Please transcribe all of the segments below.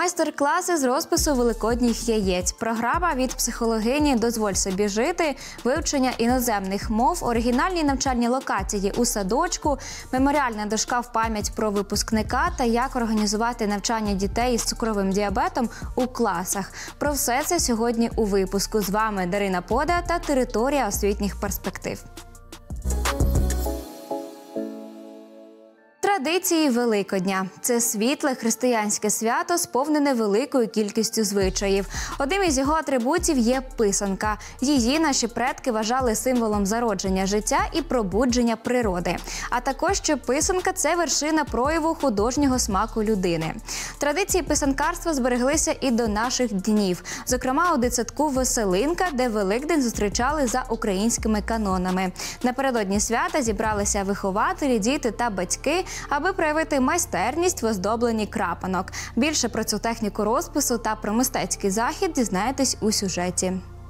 Майстер-класи з розпису великодніх яєць. Програма від психологині «Дозволь собі жити», вивчення іноземних мов, оригінальні навчальні локації у садочку, меморіальна дошка в пам'ять про випускника та як організувати навчання дітей із цукровим діабетом у класах. Про все це сьогодні у випуску. З вами Дарина Пода та територія освітніх перспектив. Традиції Великодня – це світле християнське свято, сповнене великою кількістю звичаїв. Одним із його атрибутів є писанка. Її наші предки вважали символом зародження життя і пробудження природи. А також, що писанка – це вершина прояву художнього смаку людини. Традиції писанкарства збереглися і до наших днів. Зокрема, у дитсадку «Веселинка», де Великдень зустрічали за українськими канонами. Напередодні свята зібралися вихователі, діти та батьки, аби проявити майстерність в оздобленні крапанок. Більше про цю техніку розпису та про мистецький захід дізнаєтесь у сюжеті.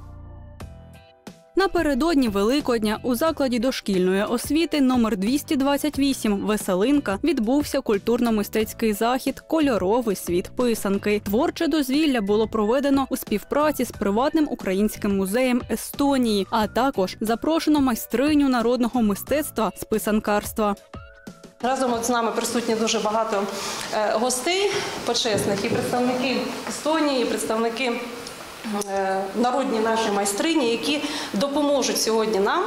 Напередодні Великодня у закладі дошкільної освіти номер 228 «Веселинка» відбувся культурно-мистецький захід «Кольоровий світ писанки». Творче дозвілля було проведено у співпраці з приватним українським музеєм Естонії, а також запрошено майстриню народного мистецтва з писанкарства. Разом з нами присутні дуже багато гостей почесних, і представники Естонії, і представники народні наші майстрині, які допоможуть сьогодні нам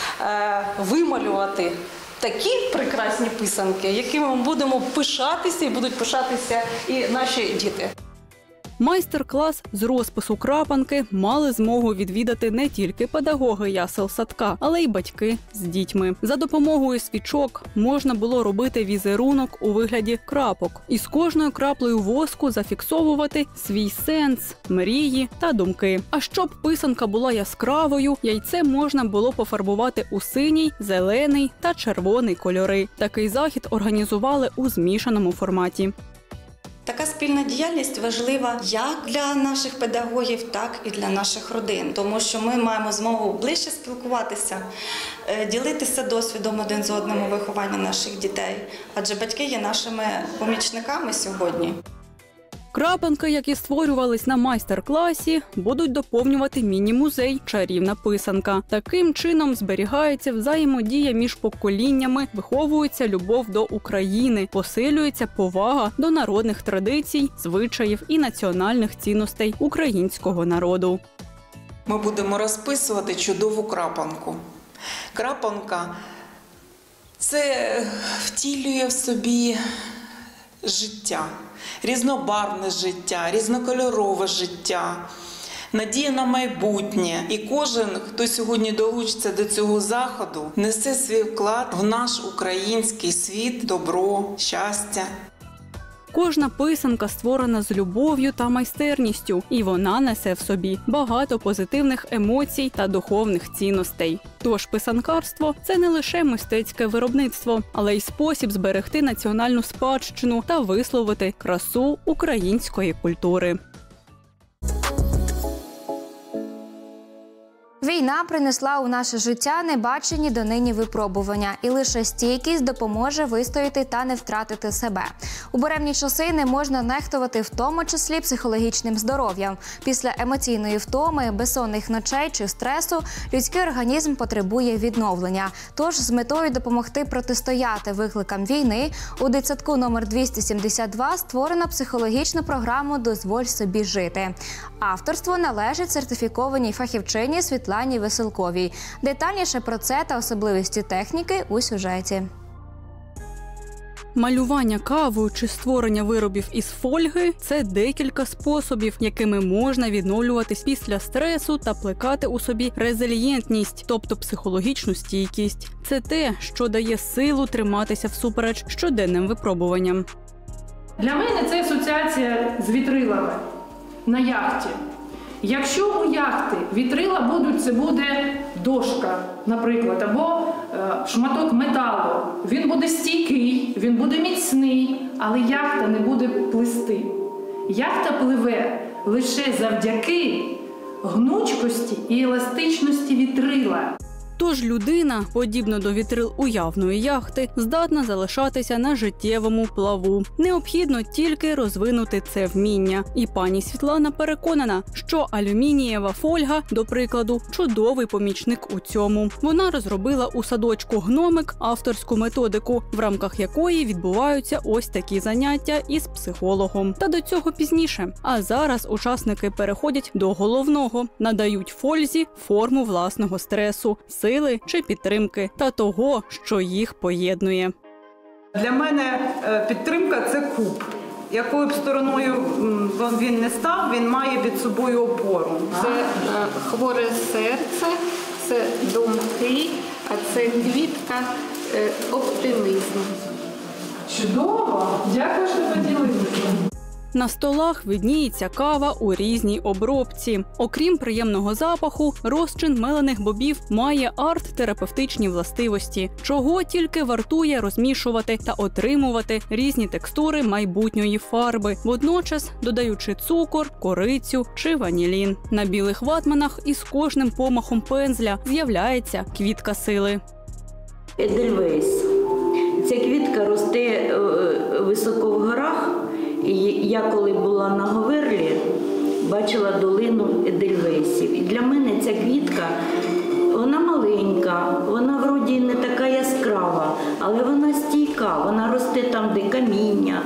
вималювати такі прекрасні писанки, якими ми будемо пишатися і будуть пишатися і наші діти. Майстер-клас з розпису крапанки мали змогу відвідати не тільки педагоги ясел садка, але й батьки з дітьми. За допомогою свічок можна було робити візерунок у вигляді крапок. І з кожною краплею воску зафіксовувати свій сенс, мрії та думки. А щоб писанка була яскравою, яйце можна було пофарбувати у синій, зелений та червоний кольори. Такий захід організували у змішаному форматі. Така спільна діяльність важлива як для наших педагогів, так і для наших родин, тому що ми маємо змогу ближче спілкуватися, ділитися досвідом один з одним у вихованні наших дітей, адже батьки є нашими помічниками сьогодні. Крапанки, які створювались на майстер-класі, будуть доповнювати міні-музей «Чарівна писанка». Таким чином зберігається взаємодія між поколіннями, виховується любов до України, посилюється повага до народних традицій, звичаїв і національних цінностей українського народу. Ми будемо розписувати чудову крапанку. Крапанка – це втілює в собі життя, різнобарвне життя, різнокольорове життя, надія на майбутнє. І кожен, хто сьогодні долучиться до цього заходу, несе свій вклад в наш український світ, добро, щастя. Кожна писанка створена з любов'ю та майстерністю, і вона несе в собі багато позитивних емоцій та духовних цінностей. Тож писанкарство – це не лише мистецьке виробництво, але й спосіб зберегти національну спадщину та висловити красу української культури. Війна принесла у наше життя небачені донині випробування, і лише стійкість допоможе вистояти та не втратити себе. У буремні часи не можна нехтувати в тому числі психологічним здоров'ям. Після емоційної втоми, безсонних ночей чи стресу людський організм потребує відновлення. Тож з метою допомогти протистояти викликам війни у дитсадку номер 272 створено психологічну програму «Дозволь собі жити». Авторство належить сертифікованій фахівчині Світлані Веселковій. Детальніше про це та особливості техніки у сюжеті. Малювання кавою чи створення виробів із фольги – це декілька способів, якими можна відновлюватись після стресу та плекати у собі резилієнтність, тобто психологічну стійкість. Це те, що дає силу триматися всупереч щоденним випробуванням. Для мене це асоціація з вітрилами на яхті. Якщо у яхти вітрила будуть, це буде дошка, наприклад, або шматок металу. Він буде стійкий, він буде міцний, але яхта не буде плисти. Яхта пливе лише завдяки гнучкості і еластичності вітрила. Тож людина, подібно до вітрил уявної яхти, здатна залишатися на життєвому плаву. Необхідно тільки розвинути це вміння. І пані Світлана переконана, що алюмінієва фольга, до прикладу, чудовий помічник у цьому. Вона розробила у садочку «Гномик» авторську методику, в рамках якої відбуваються ось такі заняття із психологом. Та до цього пізніше. А зараз учасники переходять до головного – надають фользі форму власного стресу, сили чи підтримки та того, що їх поєднує. Для мене підтримка – це куб. Якою б стороною він не став, він має під собою опору. Це хворе серце, це думки, а це квітка оптимізму. Чудово! Дякую, що поділилися. На столах видніється кава у різній обробці. Окрім приємного запаху, розчин мелених бобів має арт-терапевтичні властивості, чого тільки вартує розмішувати та отримувати різні текстури майбутньої фарби, водночас додаючи цукор, корицю чи ванілін. На білих ватманах із кожним помахом пензля з'являється квітка сили. Едельвейс. Ця квітка росте високо в горах. І я, коли була на Говерлі, бачила долину Едельвейсів. І для мене ця квітка, вона маленька, вона вроді не така яскрава, але вона стійка, вона росте там, де каміння,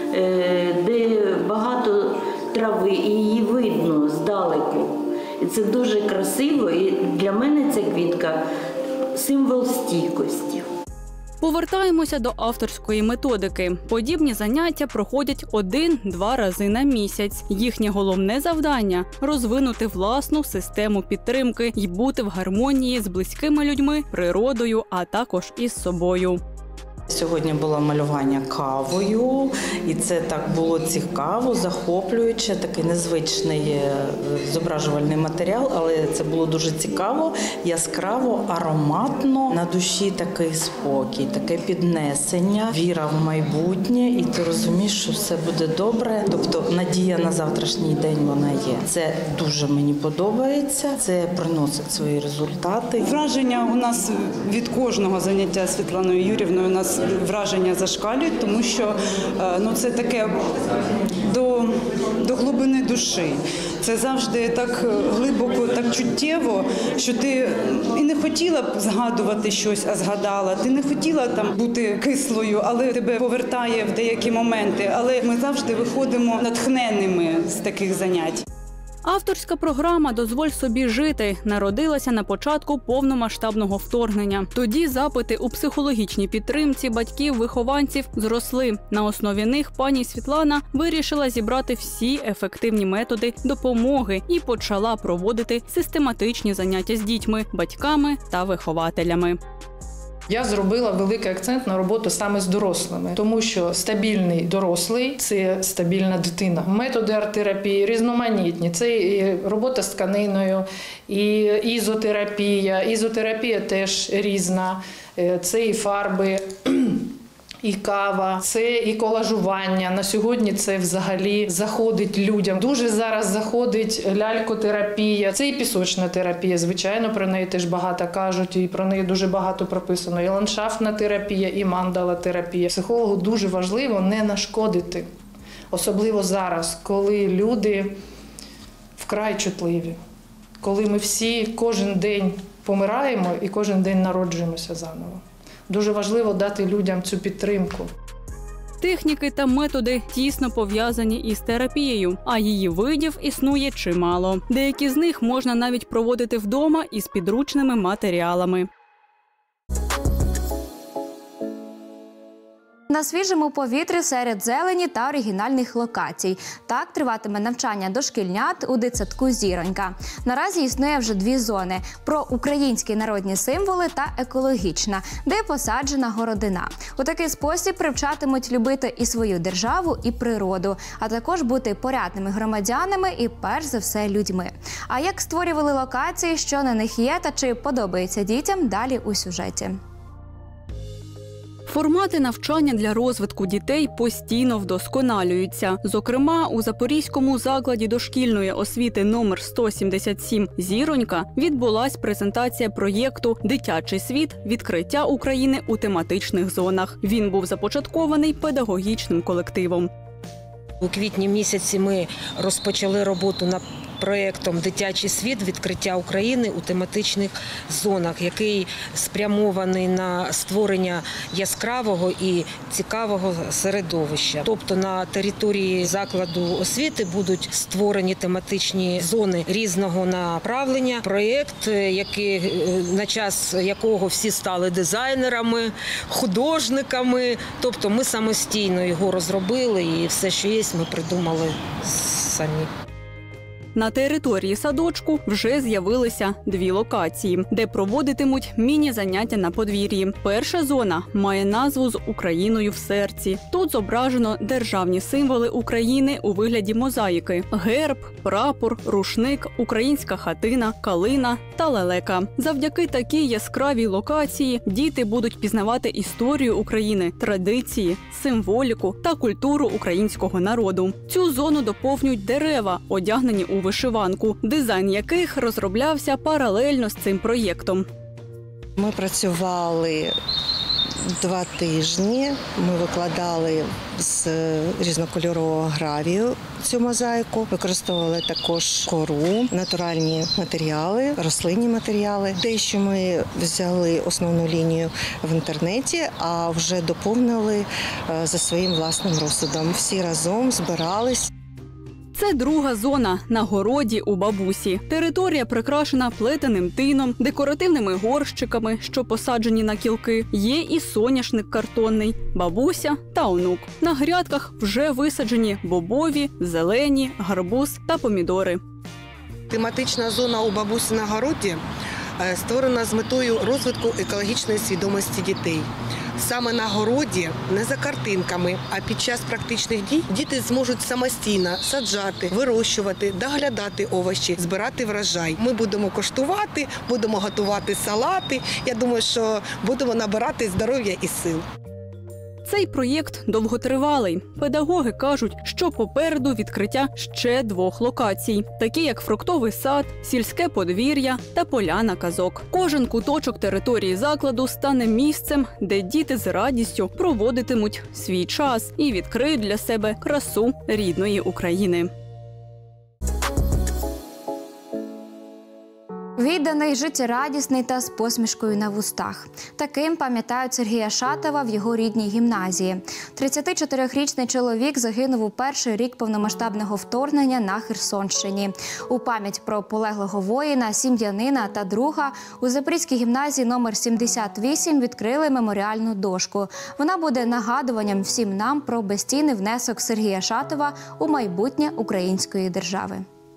де багато трави, і її видно здалеку. І це дуже красиво, і для мене ця квітка – символ стійкості. Повертаємося до авторської методики. Подібні заняття проходять 1-2 рази на місяць. Їхнє головне завдання – розвинути власну систему підтримки і бути в гармонії з близькими людьми, природою, а також із собою. Сьогодні було малювання кавою, і це так було цікаво, захоплююче, такий незвичний зображувальний матеріал, але це було дуже цікаво, яскраво, ароматно, на душі такий спокій, таке піднесення, віра в майбутнє, і ти розумієш, що все буде добре, тобто надія на завтрашній день вона є. Це дуже мені подобається, це приносить свої результати. Враження у нас від кожного заняття Світланою Юрівною, у нас враження зашкалюють, тому що це таке до глибини душі. Це завжди так глибоко, так чуттєво, що ти і не хотіла б згадувати щось, а згадала. Ти не хотіла там бути кислою, але тебе повертає в деякі моменти. Але ми завжди виходимо натхненними з таких занять. Авторська програма «Дозволь собі жити» народилася на початку повномасштабного вторгнення. Тоді запити у психологічній підтримці батьків-вихованців зросли. На основі них пані Світлана вирішила зібрати всі ефективні методи допомоги і почала проводити систематичні заняття з дітьми, батьками та вихователями. Я зробила великий акцент на роботу саме з дорослими, тому що стабільний дорослий – це стабільна дитина. Методи арт-терапії різноманітні. Це і робота з тканиною, і ізотерапія. Ізотерапія теж різна. Це і фарби, і кава, це і колажування. На сьогодні це взагалі заходить людям. Дуже зараз заходить лялькотерапія. Це і пісочна терапія, звичайно, про неї теж багато кажуть, і про неї дуже багато прописано. І ландшафтна терапія, і мандала-терапія. Психологу дуже важливо не нашкодити. Особливо зараз, коли люди вкрай чутливі. Коли ми всі кожен день помираємо і кожен день народжуємося заново. Дуже важливо дати людям цю підтримку. Техніки та методи тісно пов'язані із терапією, а її видів існує чимало. Деякі з них можна навіть проводити вдома із підручними матеріалами. На свіжому повітрі серед зелені та оригінальних локацій. Так триватиме навчання дошкільнят у дитсадку «Зіронька». Наразі існує вже 2 зони – про українські народні символи та екологічна, де посаджена городина. У такий спосіб привчатимуть любити і свою державу, і природу, а також бути порядними громадянами і, перш за все, людьми. А як створювали локації, що на них є та чи подобається дітям – далі у сюжеті. Формати навчання для розвитку дітей постійно вдосконалюються. Зокрема, у Запорізькому закладі дошкільної освіти номер 177 «Зіронька» відбулась презентація проєкту «Дитячий світ. Відкриття України у тематичних зонах». Він був започаткований педагогічним колективом. У квітні місяці ми розпочали роботу над проєктом «Дитячий світ. Відкриття України у тематичних зонах», який спрямований на створення яскравого і цікавого середовища. Тобто на території закладу освіти будуть створені тематичні зони різного направлення. Проєкт, на час якого всі стали дизайнерами, художниками. Тобто ми самостійно його розробили і все, що є, ми придумали самі. На території садочку вже з'явилися 2 локації, де проводитимуть міні-заняття на подвір'ї. Перша зона має назву «З Україною в серці». Тут зображено державні символи України у вигляді мозаїки – герб, прапор, рушник, українська хатина, калина та лелека. Завдяки такій яскравій локації діти будуть пізнавати історію України, традиції, символіку та культуру українського народу. Цю зону доповнюють дерева, одягнені у вишиванку, дизайн яких розроблявся паралельно з цим проєктом. Ми працювали 2 тижні. Ми викладали з різнокольорового гравію цю мозаїку. Використовували також кору, натуральні матеріали, рослинні матеріали. Те, що ми взяли основну лінію в інтернеті, а вже доповнили за своїм власним розсудом. Всі разом збирались. Це друга зона – на городі у бабусі. Територія прикрашена плетеним тином, декоративними горщиками, що посаджені на кілки. Є і соняшник картонний, бабуся та онук. На грядках вже висаджені бобові, зелені, гарбуз та помідори. Тематична зона у бабусі на городі створена з метою розвитку екологічної свідомості дітей. Саме на городі, не за картинками, а під час практичних дій діти зможуть самостійно саджати, вирощувати, доглядати овочі, збирати врожай. Ми будемо коштувати, будемо готувати салати. Я думаю, що будемо набирати здоров'я і сил. Цей проєкт довготривалий. Педагоги кажуть, що попереду відкриття ще 2 локацій, такі як фруктовий сад, сільське подвір'я та поляна казок. Кожен куточок території закладу стане місцем, де діти з радістю проводитимуть свій час і відкриють для себе красу рідної України. Відданий, життєрадісний та з посмішкою на вустах. Таким пам'ятають Сергія Шатова в його рідній гімназії. 34-річний чоловік загинув у перший рік повномасштабного вторгнення на Херсонщині. У пам'ять про полеглого воїна, сім'янина та друга у Запорізькій гімназії номер 78 відкрили меморіальну дошку. Вона буде нагадуванням всім нам про безцінний внесок Сергія Шатова у майбутнє української держави.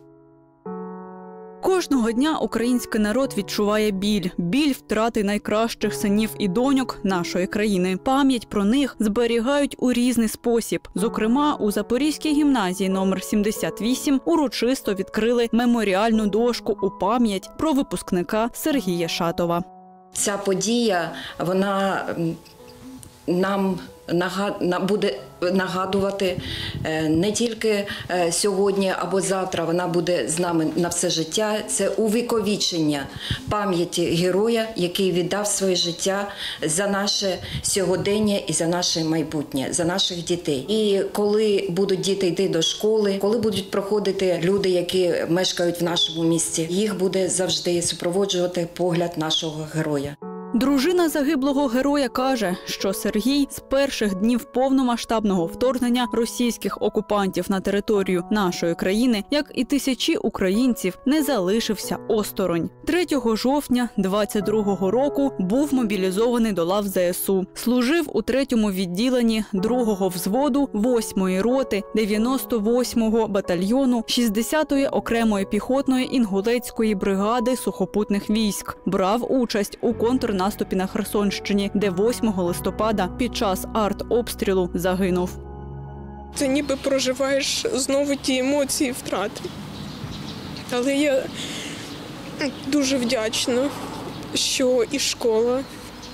Кожного дня український народ відчуває біль втрати найкращих синів і доньок нашої країни. Пам'ять про них зберігають у різний спосіб. Зокрема, у Запорізькій гімназії номер 78 урочисто відкрили меморіальну дошку у пам'ять про випускника Сергія Шатова. Ця подія, вона нам буде нагадувати не тільки сьогодні або завтра, вона буде з нами на все життя. Це увіковічення пам'яті героя, який віддав своє життя за наше сьогодення і за наше майбутнє, за наших дітей. І коли будуть діти йти до школи, коли будуть проходити люди, які мешкають в нашому місті, їх буде завжди супроводжувати погляд нашого героя. Дружина загиблого героя каже, що Сергій з перших днів повномасштабного вторгнення російських окупантів на територію нашої країни, як і тисячі українців, не залишився осторонь. 3 жовтня 22-го року був мобілізований до лав ЗСУ. Служив у 3-му відділенні 2-го взводу 8-ї роти 98-го батальйону 60-ї окремої піхотної інгулецької бригади сухопутних військ. Брав участь у контрнаступі на Херсонщині, де 8 листопада під час артобстрілу загинув. Ти ніби проживаєш знову ті емоції втрати. Але я дуже вдячна, що і школа,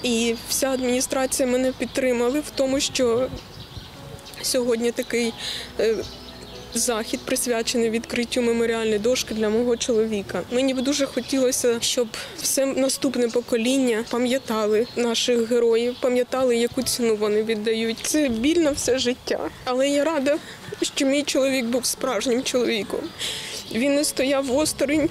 І вся адміністрація мене підтримала в тому, що сьогодні такий захід присвячений відкриттю меморіальної дошки для мого чоловіка. Мені б дуже хотілося, щоб все наступне покоління пам'ятали наших героїв, пам'ятали, яку ціну вони віддають. Це біль на все життя. Але я рада, що мій чоловік був справжнім чоловіком. Він не стояв осторонь,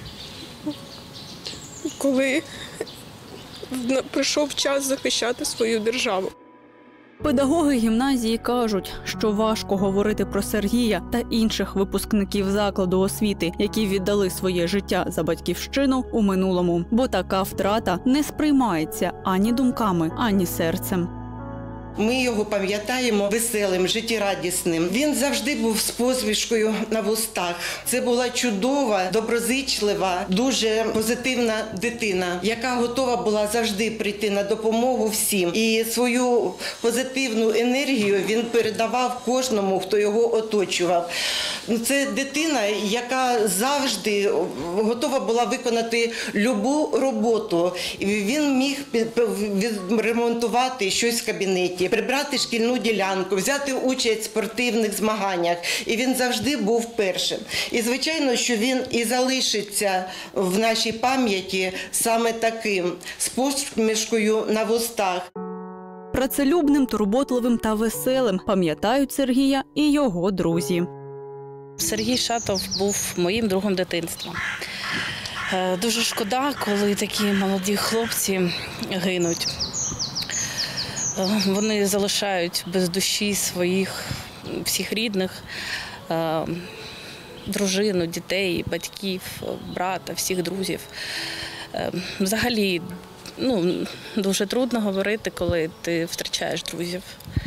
коли прийшов час захищати свою державу. Педагоги гімназії кажуть, що важко говорити про Сергія та інших випускників закладу освіти, які віддали своє життя за батьківщину у минулому, бо така втрата не сприймається ані думками, ані серцем. Ми його пам'ятаємо веселим, життєрадісним. Він завжди був з посмішкою на вустах. Це була чудова, доброзичлива, дуже позитивна дитина, яка готова була завжди прийти на допомогу всім. І свою позитивну енергію він передавав кожному, хто його оточував. Це дитина, яка завжди готова була виконати любу роботу. Він міг ремонтувати щось в кабінеті, прибрати шкільну ділянку, взяти участь в спортивних змаганнях. І він завжди був першим. І, звичайно, що він і залишиться в нашій пам'яті саме таким, з посмішкою на вустах. Працелюбним, турботливим та веселим пам'ятають Сергія і його друзі. Сергій Шатов був моїм другом дитинства. Дуже шкода, коли такі молоді хлопці гинуть. Вони залишають без душі своїх всіх рідних, дружину, дітей, батьків, брата, всіх друзів. Взагалі, дуже трудно говорити, коли ти втрачаєш друзів.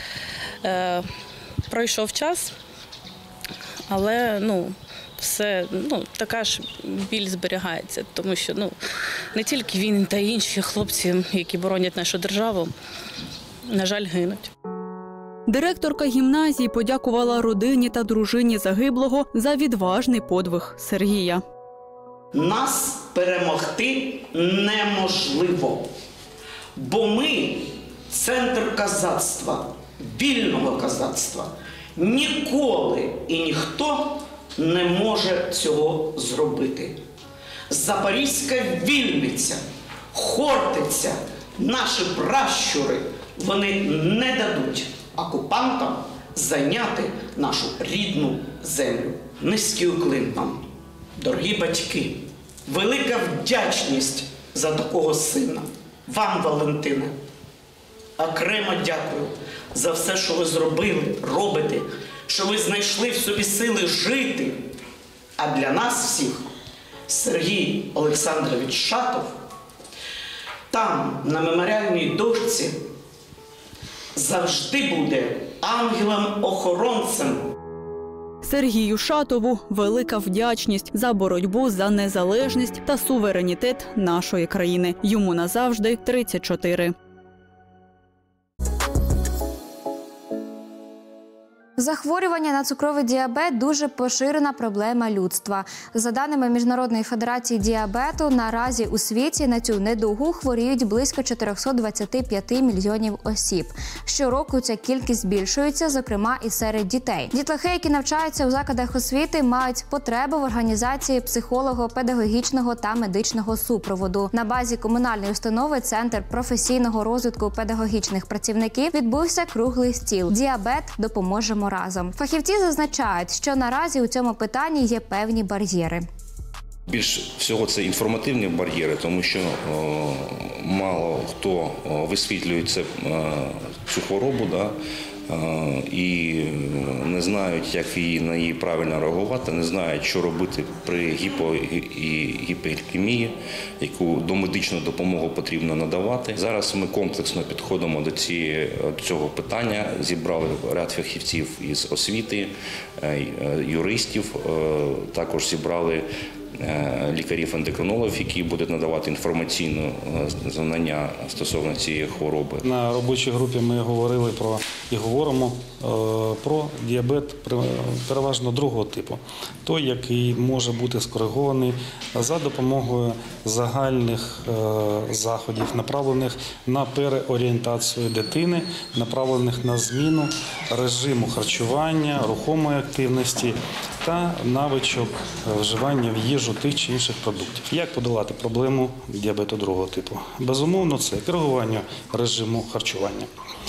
Пройшов час, але все, така ж біль зберігається, тому що не тільки він та інші хлопці, які боронять нашу державу, на жаль, гинуть. Директорка гімназії подякувала родині та дружині загиблого за відважний подвиг Сергія. Нас перемогти неможливо, бо ми – центр козацтва, вільного козацтва. Ніколи і ніхто не може цього зробити. Запорізька вільниця, Хортиця, наші пращури, вони не дадуть окупантам зайняти нашу рідну землю. Низький уклін нам, дорогі батьки, велика вдячність за такого сина. Вам, Валентине, окремо дякую за все, що ви зробили, робите, що ви знайшли в собі сили жити. А для нас всіх Сергій Олександрович Шатов там, на меморіальній дошці, завжди буде ангелом-охоронцем. Сергію Шатову велика вдячність за боротьбу за незалежність та суверенітет нашої країни. Йому назавжди 34. Захворювання на цукровий діабет – дуже поширена проблема людства. За даними Міжнародної федерації діабету, наразі у світі на цю недугу хворіють близько 425 мільйонів осіб. Щороку ця кількість збільшується, зокрема і серед дітей. Дітлахи, які навчаються у закладах освіти, мають потребу в організації психолого-педагогічного та медичного супроводу. На базі комунальної установи «Центр професійного розвитку педагогічних працівників» відбувся круглий стіл «Діабет. Допоможемо разом». Фахівці зазначають, що наразі у цьому питанні є певні бар'єри. Більш всього це інформативні бар'єри, тому що мало хто висвітлює цю хворобу, і не знають, як на її правильно реагувати, не знають, що робити при гіпоглікемії, яку домедичну допомогу потрібно надавати. Зараз ми комплексно підходимо до цього питання, зібрали ряд фахівців із освіти, юристів, також зібрали лікарів-ендокринологів, які будуть надавати інформаційне знання стосовно цієї хвороби. На робочій групі ми говорили і говоримо про діабет переважно другого типу, той, який може бути скоригований за допомогою загальних заходів, направлених на переорієнтацію дитини, направлених на зміну режиму харчування, рухомої активності та навичок вживання в їжу тих чи інших продуктів. Як подолати проблему діабету другого типу? Безумовно, це коригування режиму харчування.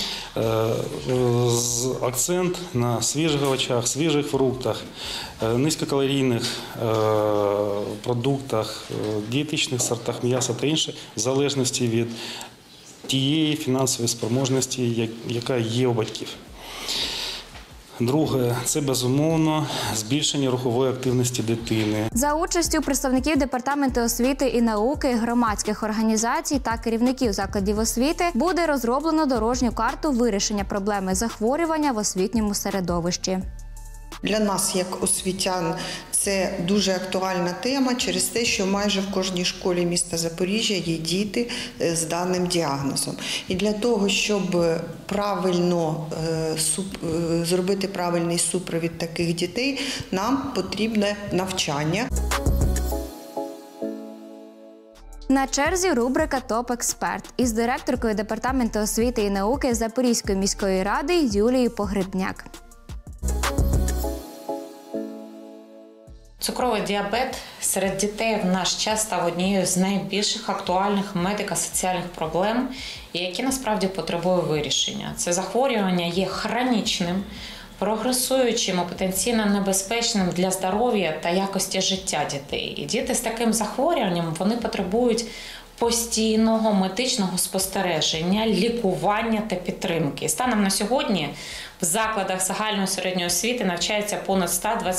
Акцент на свіжих овочах, свіжих фруктах, низькокалорійних продуктах, дієтичних сортах м'яса та інше, в залежності від тієї фінансової спроможності, яка є у батьків. Друге – це, безумовно, збільшення рухової активності дитини. За участю представників Департаменту освіти і науки, громадських організацій та керівників закладів освіти буде розроблено дорожню карту вирішення проблеми захворювання в освітньому середовищі. Для нас, як освітян, це дуже актуальна тема через те, що майже в кожній школі міста Запоріжжя є діти з даним діагнозом. І для того, щоб правильно зробити правильний супровід таких дітей, нам потрібне навчання. На черзі рубрика «Топ-експерт» із директоркою Департаменту освіти і науки Запорізької міської ради Юлією Погребняк. Цукровий діабет серед дітей в наш час став однією з найбільших актуальних медико-соціальних проблем, які насправді потребує вирішення. Це захворювання є хронічним, прогресуючим і потенційно небезпечним для здоров'я та якості життя дітей. І діти з таким захворюванням, вони потребують постійного медичного спостереження, лікування та підтримки. Станом на сьогодні в закладах загальної середньої освіти навчається понад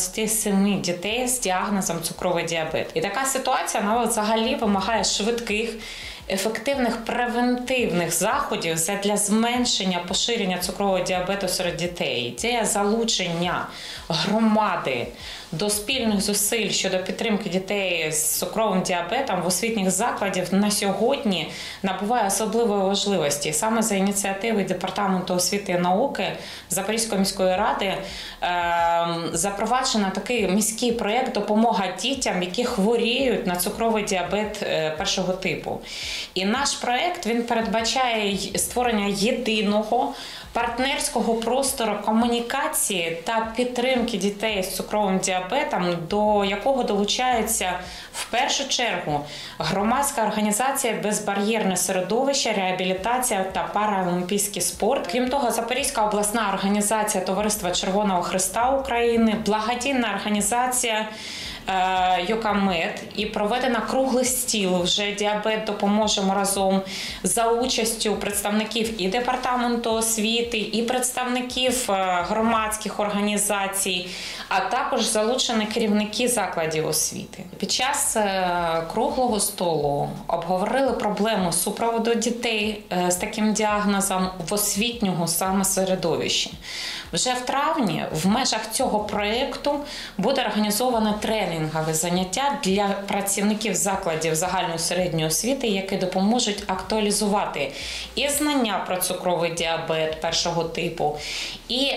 127 дітей з діагнозом цукровий діабет. І така ситуація навіть взагалі вимагає швидких, ефективних превентивних заходів для зменшення поширення цукрового діабету серед дітей. Ідея залучення громади до спільних зусиль щодо підтримки дітей з цукровим діабетом в освітніх закладах на сьогодні набуває особливої важливості. Саме за ініціативи Департаменту освіти і науки Запорізької міської ради запроваджено такий міський проєкт «Допомога дітям, які хворіють на цукровий діабет першого типу». І наш проєкт, він передбачає створення єдиного партнерського простору комунікації та підтримки дітей з цукровим діабетом, до якого долучається в першу чергу громадська організація «Безбар'єрне середовище, реабілітація та параолімпійський спорт». Крім того, Запорізька обласна організація Товариства Червоного Хреста України, благодійна організація «Йокамед» і проведена круглий стіл вже «Діабет допоможемо разом» за участю представників і Департаменту освіти, і представників громадських організацій, а також залучені керівники закладів освіти. Під час круглого столу обговорили проблему супроводу дітей з таким діагнозом в освітньому саме середовищі. Вже в травні в межах цього проєкту буде організовано тренінгове заняття для працівників закладів загальної середньої освіти, які допоможуть актуалізувати і знання про цукровий діабет першого типу, і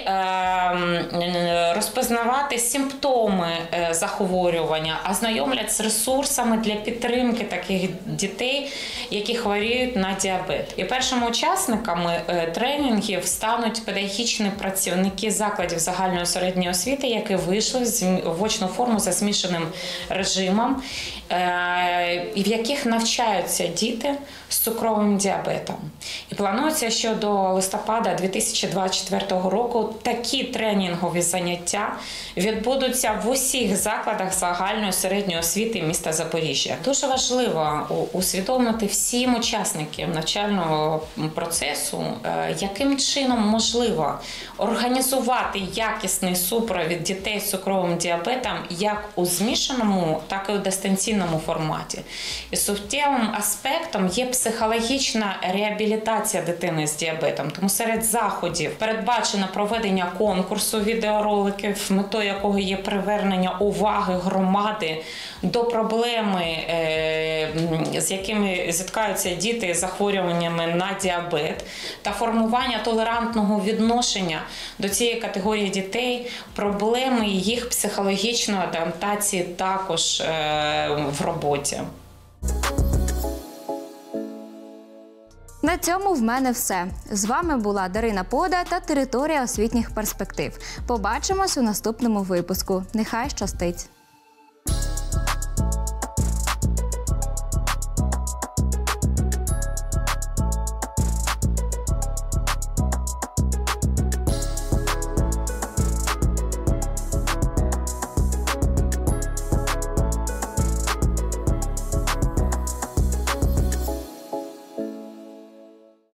розпізнавати симптоми захворювання, ознайомлять з ресурсами для підтримки таких дітей, які хворіють на діабет. І першими учасниками тренінгів стануть педагогічні працівники закладів загальної середньої освіти, які вийшли в очну форму за змішаним режимом, і в яких навчаються діти з цукровим діабетом. І планується, що до листопада 2024 року такі тренінгові заняття відбудуться в усіх закладах загальної середньої освіти міста Запоріжжя. Дуже важливо усвідомити всім учасникам навчального процесу, яким чином можливо організувати якісний супровід дітей з цукровим діабетом як у змішаному, так і у дистанційному інклюзивному форматі. І суттєвим аспектом є психологічна реабілітація дитини з діабетом. Тому серед заходів передбачено проведення конкурсу відеороликів, метою якого є привернення уваги громади до проблеми, з якими зіткаються діти з захворюваннями на діабет, та формування толерантного відношення до цієї категорії дітей, проблеми їх психологічної адаптації також в роботі. На цьому в мене все. З вами була Дарина Пода та Територія освітніх перспектив. Побачимось у наступному випуску. Нехай щастить!